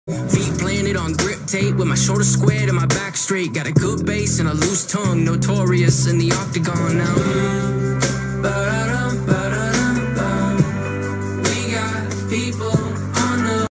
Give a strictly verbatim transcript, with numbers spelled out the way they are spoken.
Feet planted on grip tape with my shoulders squared and my back straight. Got a good base and a loose tongue, notorious in the octagon now. But